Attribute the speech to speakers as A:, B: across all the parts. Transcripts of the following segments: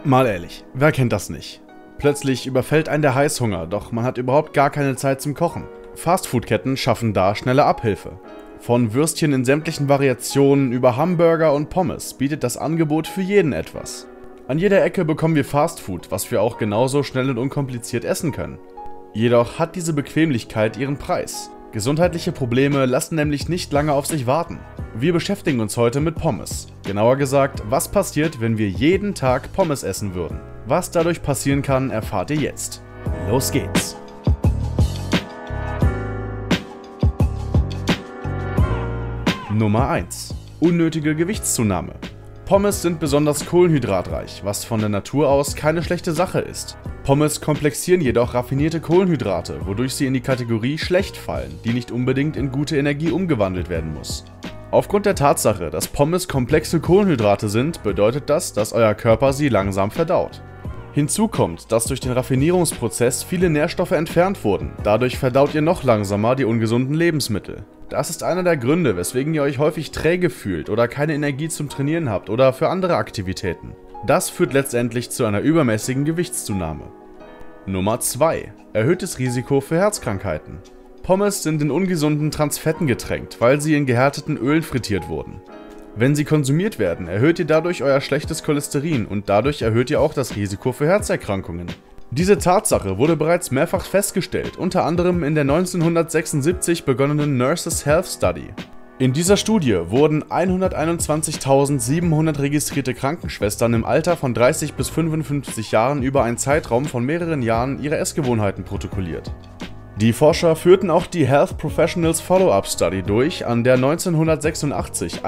A: Mal ehrlich, wer kennt das nicht? Plötzlich überfällt einen der Heißhunger, doch man hat überhaupt gar keine Zeit zum Kochen. Fastfood-Ketten schaffen da schnelle Abhilfe. Von Würstchen in sämtlichen Variationen über Hamburger und Pommes bietet das Angebot für jeden etwas. An jeder Ecke bekommen wir Fastfood, was wir auch genauso schnell und unkompliziert essen können. Jedoch hat diese Bequemlichkeit ihren Preis. Gesundheitliche Probleme lassen nämlich nicht lange auf sich warten. Wir beschäftigen uns heute mit Pommes. Genauer gesagt, was passiert, wenn wir jeden Tag Pommes essen würden. Was dadurch passieren kann, erfahrt ihr jetzt. Los geht's! Nummer 1. Unnötige Gewichtszunahme. Pommes sind besonders kohlenhydratreich, was von der Natur aus keine schlechte Sache ist. Pommes komplexieren jedoch raffinierte Kohlenhydrate, wodurch sie in die Kategorie schlecht fallen, die nicht unbedingt in gute Energie umgewandelt werden muss. Aufgrund der Tatsache, dass Pommes komplexe Kohlenhydrate sind, bedeutet das, dass euer Körper sie langsam verdaut. Hinzu kommt, dass durch den Raffinierungsprozess viele Nährstoffe entfernt wurden, dadurch verdaut ihr noch langsamer die ungesunden Lebensmittel. Das ist einer der Gründe, weswegen ihr euch häufig träge fühlt oder keine Energie zum Trainieren habt oder für andere Aktivitäten. Das führt letztendlich zu einer übermäßigen Gewichtszunahme. Nummer 2. Erhöhtes Risiko für Herzkrankheiten. Pommes sind in ungesunden Transfetten getränkt, weil sie in gehärteten Ölen frittiert wurden. Wenn sie konsumiert werden, erhöht ihr dadurch euer schlechtes Cholesterin und dadurch erhöht ihr auch das Risiko für Herzerkrankungen. Diese Tatsache wurde bereits mehrfach festgestellt, unter anderem in der 1976 begonnenen Nurses Health Study. In dieser Studie wurden 121.700 registrierte Krankenschwestern im Alter von 30 bis 55 Jahren über einen Zeitraum von mehreren Jahren ihre Essgewohnheiten protokolliert. Die Forscher führten auch die Health Professionals Follow-up Study durch, an der 1986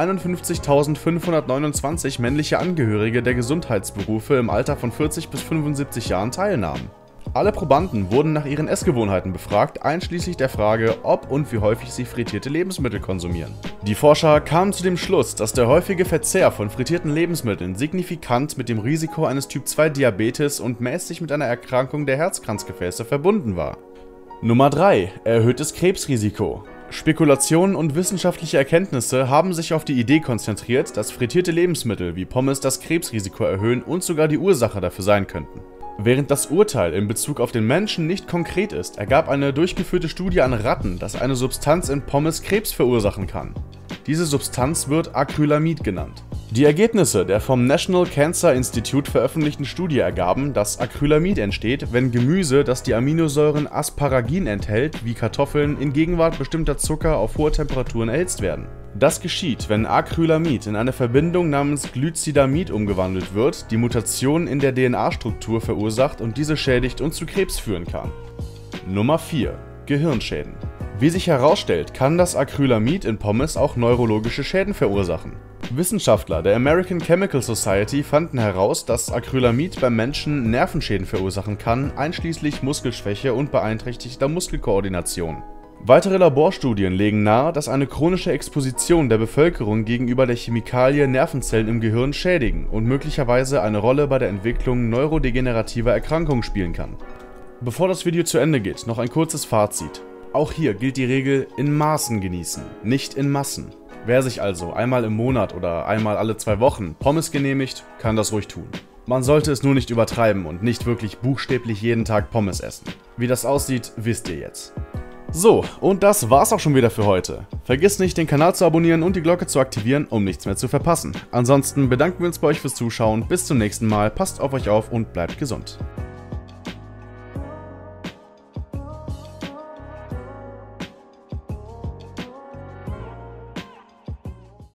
A: 51.529 männliche Angehörige der Gesundheitsberufe im Alter von 40 bis 75 Jahren teilnahmen. Alle Probanden wurden nach ihren Essgewohnheiten befragt, einschließlich der Frage, ob und wie häufig sie frittierte Lebensmittel konsumieren. Die Forscher kamen zu dem Schluss, dass der häufige Verzehr von frittierten Lebensmitteln signifikant mit dem Risiko eines Typ-2-Diabetes und mäßig mit einer Erkrankung der Herzkranzgefäße verbunden war. Nummer 3. Erhöhtes Krebsrisiko. Spekulationen und wissenschaftliche Erkenntnisse haben sich auf die Idee konzentriert, dass frittierte Lebensmittel wie Pommes das Krebsrisiko erhöhen und sogar die Ursache dafür sein könnten. Während das Urteil in Bezug auf den Menschen nicht konkret ist, ergab eine durchgeführte Studie an Ratten, dass eine Substanz in Pommes Krebs verursachen kann. Diese Substanz wird Acrylamid genannt. Die Ergebnisse der vom National Cancer Institute veröffentlichten Studie ergaben, dass Acrylamid entsteht, wenn Gemüse, das die Aminosäuren Asparagin enthält, wie Kartoffeln, in Gegenwart bestimmter Zucker auf hohe Temperaturen erhitzt werden. Das geschieht, wenn Acrylamid in eine Verbindung namens Glycidamid umgewandelt wird, die Mutationen in der DNA-Struktur verursacht und diese schädigt und zu Krebs führen kann. Nummer 4. Gehirnschäden. Wie sich herausstellt, kann das Acrylamid in Pommes auch neurologische Schäden verursachen. Wissenschaftler der American Chemical Society fanden heraus, dass Acrylamid beim Menschen Nervenschäden verursachen kann, einschließlich Muskelschwäche und beeinträchtigter Muskelkoordination. Weitere Laborstudien legen nahe, dass eine chronische Exposition der Bevölkerung gegenüber der Chemikalie Nervenzellen im Gehirn schädigen und möglicherweise eine Rolle bei der Entwicklung neurodegenerativer Erkrankungen spielen kann. Bevor das Video zu Ende geht, noch ein kurzes Fazit. Auch hier gilt die Regel in Maßen genießen, nicht in Massen. Wer sich also einmal im Monat oder einmal alle 2 Wochen Pommes genehmigt, kann das ruhig tun. Man sollte es nur nicht übertreiben und nicht wirklich buchstäblich jeden Tag Pommes essen. Wie das aussieht, wisst ihr jetzt. So, und das war's auch schon wieder für heute. Vergiss nicht, den Kanal zu abonnieren und die Glocke zu aktivieren, um nichts mehr zu verpassen. Ansonsten bedanken wir uns bei euch fürs Zuschauen, bis zum nächsten Mal, passt auf euch auf und bleibt gesund.